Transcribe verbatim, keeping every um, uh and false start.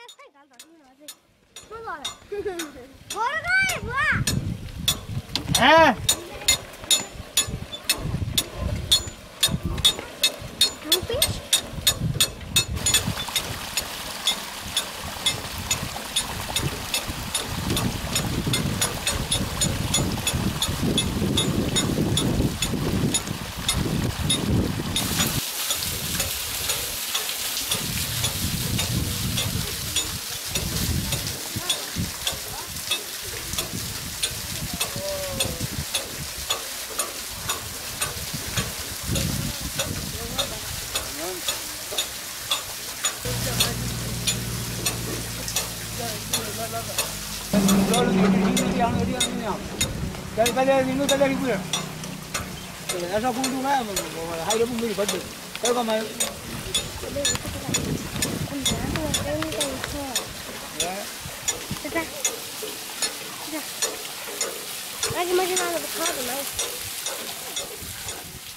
哎。Kali kali ini kali ini pun. Asal pun tu kan, hari pun beri baju. Kau kau mai. Sudah. Sudah. Lagi macam mana berkata mai?